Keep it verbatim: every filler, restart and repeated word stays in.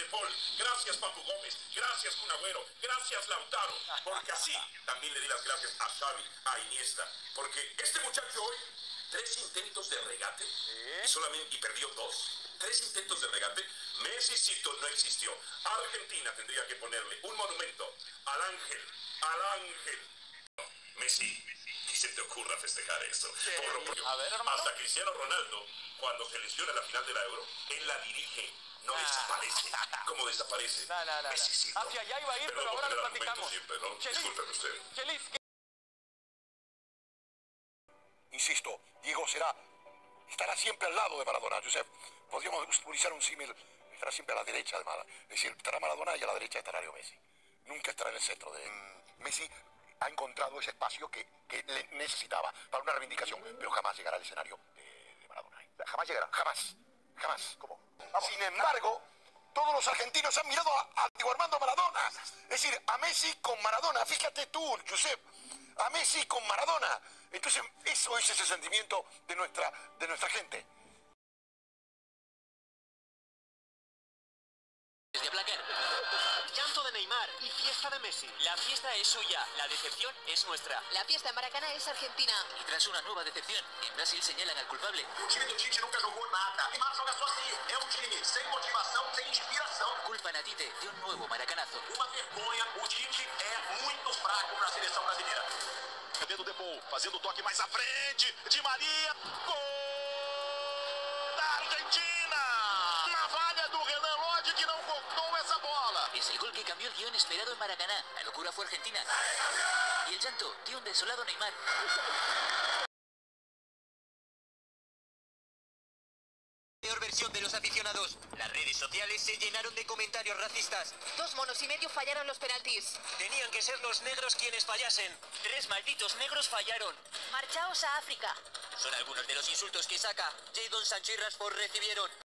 De Paul, gracias Papu Gómez, gracias Kun Agüero, gracias Lautaro, porque así también le di las gracias a Xavi, a Iniesta, porque este muchacho hoy, tres intentos de regate, ¿Eh? y solamente y perdió dos, tres intentos de regate, Messicito no existió. Argentina tendría que ponerle un monumento al ángel, al ángel. No, Messi, ni se te ocurra festejar eso. Por lo propio, a ver, hermano. hasta Cristiano Ronaldo, cuando se lesiona la final de la Euro, él la dirige. No desaparece. ¿Cómo desaparece? No, no, no, Messicito. Hacia allá iba a ir, Perdón pero ahora por lo el argumento platicamos. siempre, ¿no? Disculpen usted. Chelis, ¿qué? Insisto, Diego será, estará siempre al lado de Maradona, Josep. Podríamos utilizar un símil, estará siempre a la derecha de Maradona. Es decir, estará Maradona y a la derecha estará Leo Messi. Nunca estará en el centro de... Mm, Messi ha encontrado ese espacio que, que le necesitaba para una reivindicación, pero jamás llegará al escenario de, de Maradona. Jamás llegará, jamás, jamás. ¿Cómo? Vamos. Sin embargo, todos los argentinos han mirado a, a Diego Armando Maradona. Es decir, a Messi con Maradona. Fíjate tú, Josep, a Messi con Maradona. Entonces, eso es ese sentimiento de nuestra, de nuestra gente. De Blacker. Llanto de Neymar y fiesta de Messi. La fiesta es suya, la decepción es nuestra. La fiesta en Maracaná es argentina. Y tras una nueva decepción, en Brasil señalan al culpable. O time do Tite nunca jogou nada. Neymar joga só assim. É um time sem motivação, sem inspiração. Culpan a Tite de un nuevo maracanazo. Uma vergonha. O Tite é muito fraco para a seleção brasileira. Dedo De Paul, fazendo o toque mais à frente. Di Maria. Gol da Argentina! Na falha do Renan Lodge, que não cortou esa bola. Es el gol que cambió el guión esperado en Maracaná. La locura fue Argentina. Y el llanto de un desolado Neymar. Peor versión de los aficionados. Las redes sociales se llenaron de comentarios racistas. Dos monos y medio fallaron los penaltis. Tenían que ser los negros quienes fallasen. Tres malditos negros fallaron. Marchaos a África. Son algunos de los insultos que Saka, Jadon Sancho y Rashford recibieron.